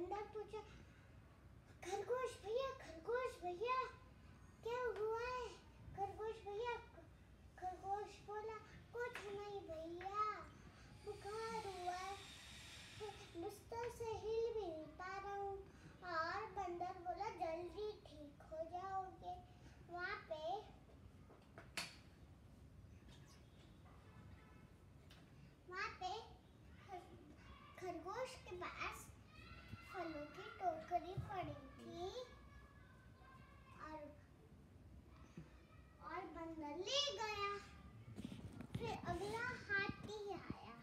बंदर पूछा, खरगोश भैया क्या हुआ है? खरगोश भैया, खरगोश बोला, कुछ नहीं भैया, बुखार हुआ है, बिस्तर से हिल भी नहीं पा रहा हूँ। और बंदर बोला, जल्दी ठीक हो जाओगे। वहाँ पे खरगोश के पास फलों की टोकरी पड़ी थी और बंदर ले गया। फिर अगला हाथी आया।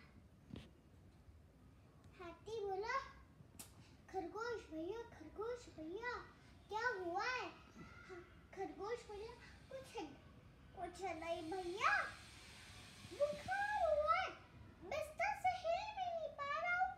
हाथी बोला, खरगोश भैया क्या हुआ है? खरगोश बोला, कुछ नहीं भैया, बुखार हुआ है, बिस्तर से हिल भी नहीं पा रहा हूँ।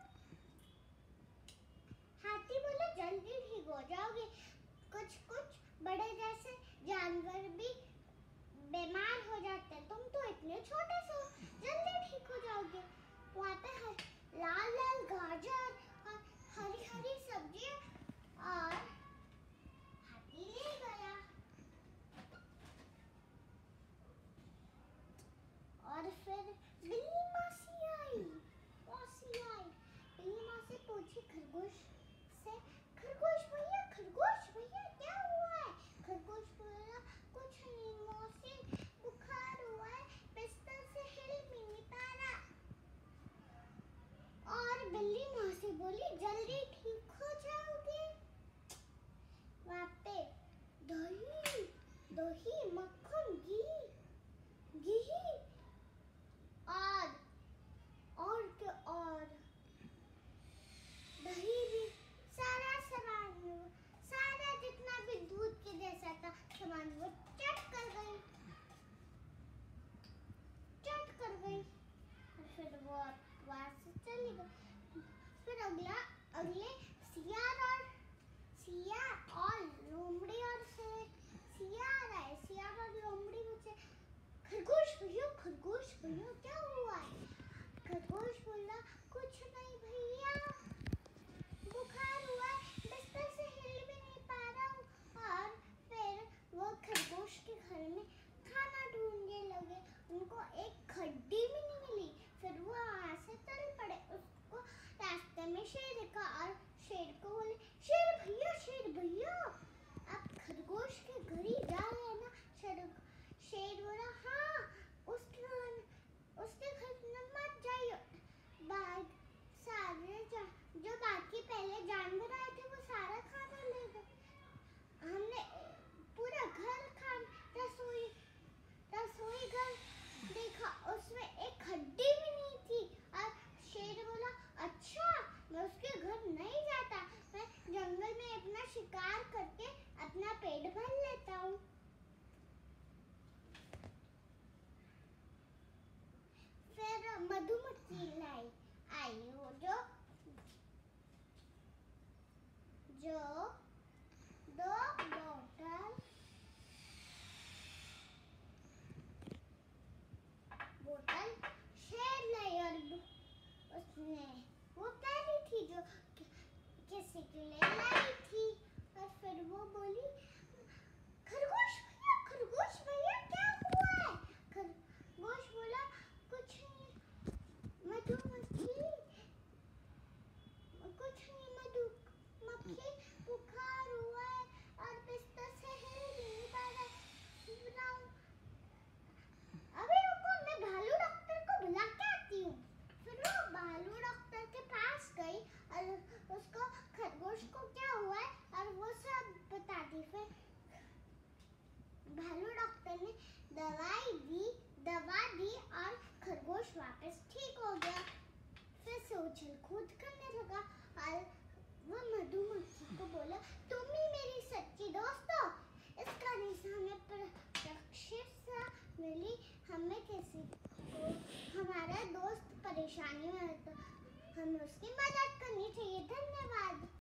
हाथी बोला, जल्दी ठीक हो जाओगे, कुछ बड़े जैसे जानवर भी बीमार हो जाते हैं, तुम तो इतने छोटे से हो, जल्दी ठीक हो जाओगे। वहाँ पे लाल गाजर और हरी सब्जियां और हाथी ले गया। और फिर बिल्ली मासी आई। बिल्ली मासी पूछी खरगोश से, खरगोश भैया क्या हुआ है? खरगोश बोला, कुछ नहीं मौसी, बुखार हुआ है, बिस्तर से हिल भी नहीं पा रहा। और बिल्ली मासी बोली, जल्दी ठीक हो जाओगे। वहाँ पे दही मक्खन घी और दही भी, सारा जितना भी दूध के जैसा था सामान वो चट कर गई। और फिर वो वहां से चली गई। फिर अगले सिया और लोमड़ी और सियार और लोमड़ी मुझे, खरगोश भैया क्या हुआ है? खरगोश बोला, कुछ नहीं भैया, बुखार हुआ है, बिस्तर से हिल भी नहीं पा रहा हूँ। और फिर वो खरगोश के घर में खाना ढूंढने लगे, उनको एक खड्डी भी नहीं मिली। फिर वो वहाँ से चल पड़े। उसको रास्ते में शेर देखा और शेर को बोले, शेर भैया आप खरगोश के घर ही जा रहे हैं ना? शेर बोला, हाँ, उसके घर में मत जाइए, जो बाकी पहले जानवर आए थे वो सारा खाना ले गए। हमने पूरा रसोई घर देखा, उसमें एक हड्डी भी नहीं थी। और शेर बोला, अच्छा, मैं उसके घर नहीं जाता, मैं जंगल में अपना शिकार करके अपना पेट भर लेता हूँ। फिर मधुमक्खी आई वो जो दो बोतल शेर लाई और उसने वो पहली थी जो किसी के लिए लाई थी। और फिर वो बोली, खरगोश भैया क्या हुआ है? खरगोश बोला, कुछ नहीं मधुमक्खी, बुखार हुआ है और बिस्तर से हिल भी नहीं पा रहा। अभी रुको, मैं भालू डॉक्टर को बुला के आती हूँ। फिर वो भालू डॉक्टर के पास गई और उसको खरगोश को क्या हुआ है और वो सब बता दी। फिर भालू डॉक्टर ने दवा दी और खरगोश वापस ठीक हो गया। फिर से उछल कूद करने लगा और वो मधुमक्खी को बोला, तुम ही मेरी सच्ची दोस्त हो। इसका निशान हमें प्रशिक्षण मिली, हमें किसी को हमारा दोस्त परेशानी में है तो हमें उसकी मदद करनी चाहिए। धन्यवाद।